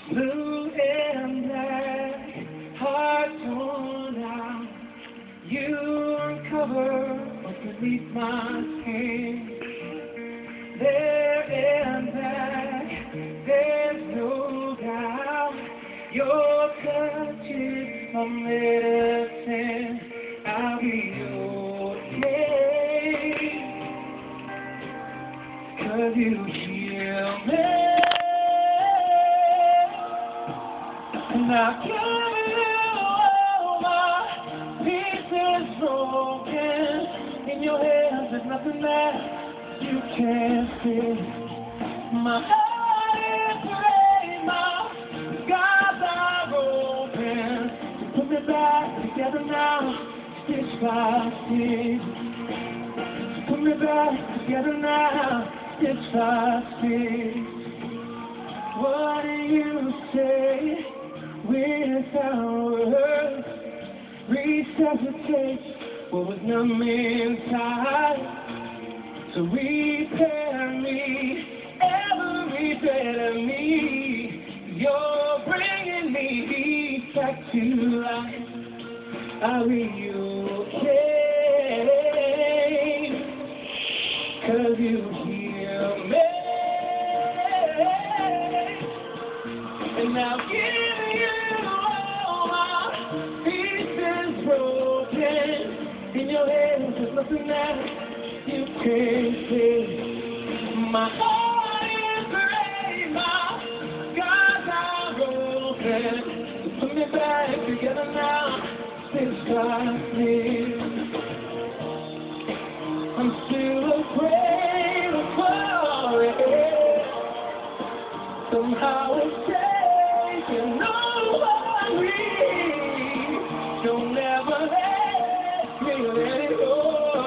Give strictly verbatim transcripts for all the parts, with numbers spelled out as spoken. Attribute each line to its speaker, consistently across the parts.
Speaker 1: Blue and black, heart torn out. You uncover what's beneath my skin. There and back, there's no doubt. Your touch is my medicine. I'll be okay, 'cause you heal me. And I give you all my pieces broken. In your hands there's nothing that you can't fix. My heart is brave, my scars are open. So put me back together now, stitch by stitch. So put me back together now, stitch by stitch. What do you say without words? Resuscitate what was numb inside. So repair me, every bit of me. You're bringing me back to life. I'll be okay, 'cause you heal me. And I'll give you all my pieces broken. In your hands there's nothing that you can't see. My heart is brave, my scars are open. So put me back together now, stitch by stitch. I'm still afraid of falling. Somehow it's taking over me. Don't ever let me let it go.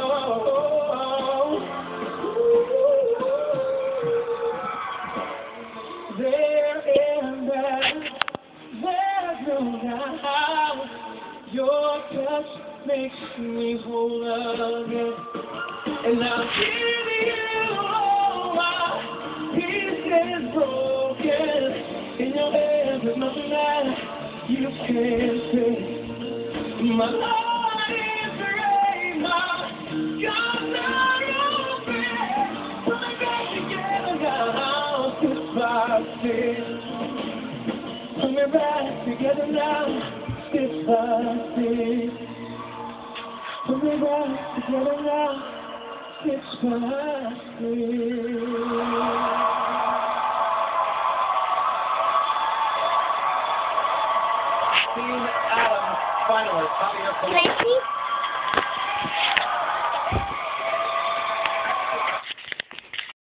Speaker 1: There and back, there's no doubt. Your touch makes me whole again. And I'll give you all my pieces broken. In your hands there's nothing that you can't say. My heart is brave, my scars are open. Put me back together now, stitch by stitch. Put me back together now, stitch by stitch. Put me back together now, stitch by stitch. Team Adams finalist, top of your
Speaker 2: Can I see?